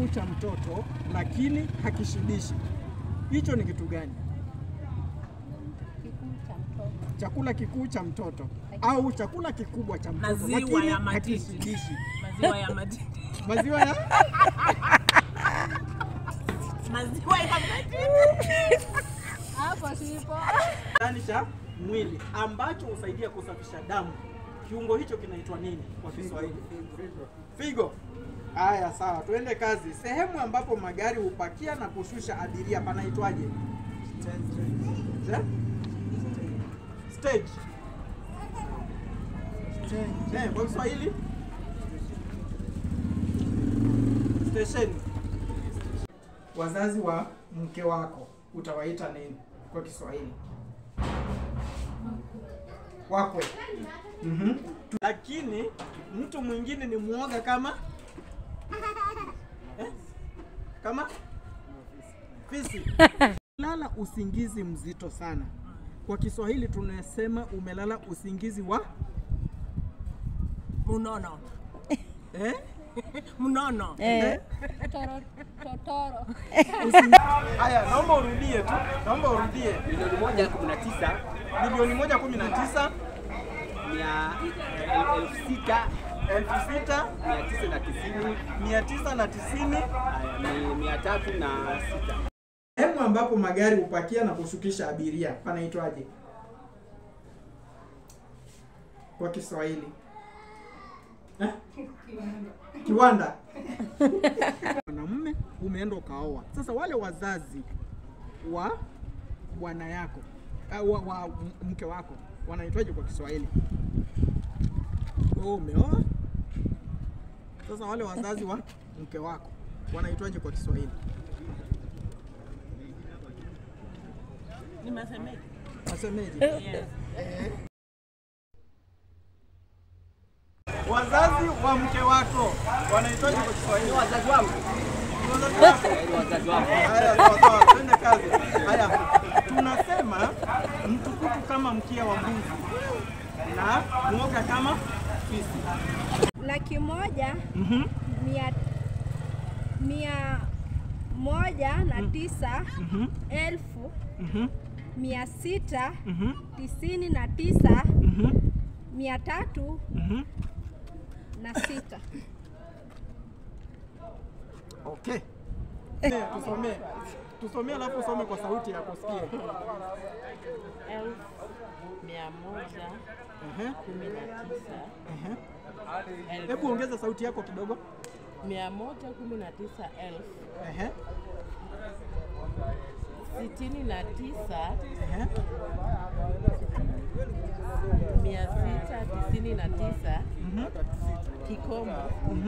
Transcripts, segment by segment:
kikuu cha mtoto lakini hakishibishi. Hicho ni kitu gani? Chakula kikuu cha mtoto au chakula kikubwa cha mtoto lakini hakishibishi. Maziwa ya matiti. Maziwa ya maziwa ya matiti. Hapo sipo. Ndani cha mwili ambacho husaidia kusafisha damu. Kiungo hicho kinaitwa nini kwa Kiswahili? Figo. Haya, sawa, tuende kazi. Sehemu ambapo magari hupakia na kushusha abiria panaitwaje? Stage. Kwa Kiswahili? Station. Wazazi wa mke wako utawaita nini kwa Kiswahili? Wakwe. Lakini mtu mwingine ni muoga kama kama fisi. Lala usingizi mzito sana. Kwa Kiswahili tunasema umelala usingizi wa mnono. Mnono. Totoro. Haya, naomba urudie tu. Naomba urudie. Milioni 119. Milioni 119. 6,990. 306. Sehemu ambapo magari hupakia na kushukisha abiria panaitwaje kwa Kiswahili? Kiwanda. Mwanamume umeenda ukaoa. Sasa wale wazazi wa bwana yako wa mke wako wanaitwaje kwa Kiswahili? Umeoa. Sasa wale wazazi wa mke wako wanaitwaje kwa Kiswahili? Ni masemeji. Masemeji. Yes. Wazazi wa mke wako wanaitwaje kwa Kiswahili? Wazazi wangu. Wazazi wako. Wazazi wangu. Haya, sawa, twende kazi. Haya, tunasema mtukutu kama mkia wa mbuzi na mwoga kama fisi. 1,699,306. Okay. Tusomee alafu usome kwa sauti ya kusikia. 1,119. Hebu ongeza sauti yako kidogo. 119,000. 69. 699. Kikomo.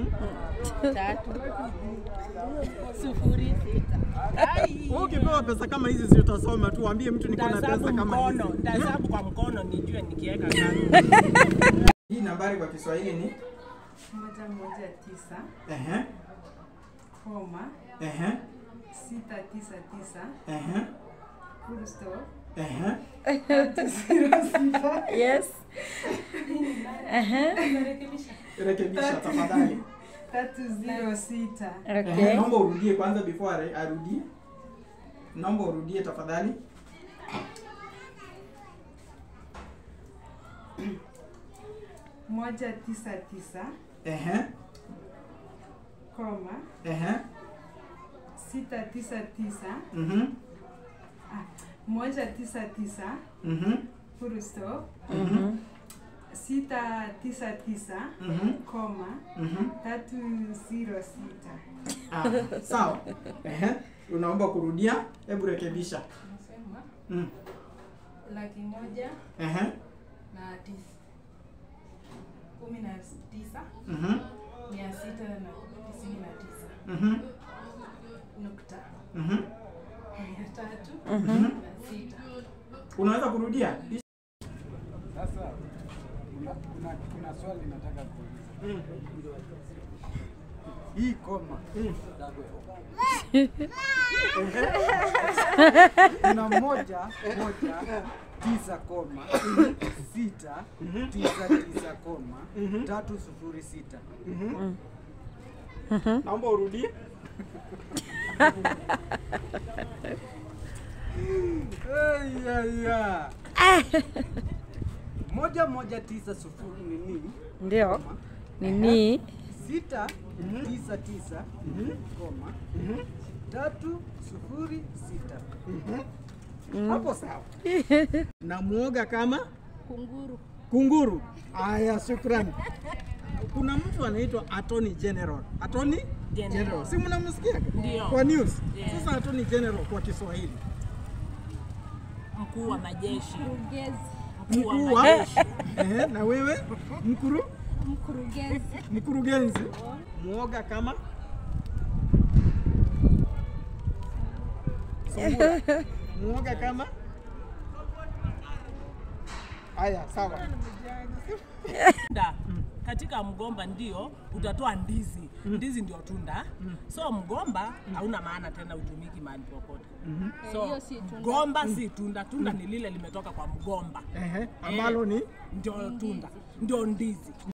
306. Ukipewa pesa kama hizi si utasoma tu, waambie mtu niko na pesa kama hizi. Nitahesabu kwa mkono nijue nikiweka ngapi. Hii nambari kwa Kiswahili ni 119. Koma. 699. Full stop. Yes. Rekebisha tafadhali. 306. Okay. Naomba urudie kwanza before arudie. Naomba urudie tafadhali. 199. Koma. 699. 199. Full stop. 699, koma, 306. Sawa. Unaomba kurudia, hebu rekebisha. Nasema 1,100,000 na 19,699. Nukta. 306. Unaweza kurudia? Sasa kuna swali nataka kuuliza. Hii koma. Kuna 1,1,9 koma 6,9,9 koma 306. Naomba urudie. Ya. 1190 nini? Ndio. Nini? 699 koma 306. Hapo sawa. Na muoga kama Kunguru. kunguru. Aya, shukrani. Kuna mtu anaitwa Attorney General. Attorney General. Si mnamsikia? Ndio. Kwa news. Yeah. Sasa Attorney General kwa Kiswahili. Mkuu wa majeshi. Mkurugenzi. Mkuu wa na wewe Mkurugenzi. mkurugenzi. Muoga kama Sungura. Muoga kama Aya, sawa. Tunda katika mgomba ndio utatoa ndizi. Ndizi ndio tunda. So mgomba hauna maana tena, utumiki mahali popote. So Hiyo si tunda. mgomba si tunda. Tunda ni lile limetoka kwa mgomba. Ambalo ni Ndio tunda. Ndio ndizi.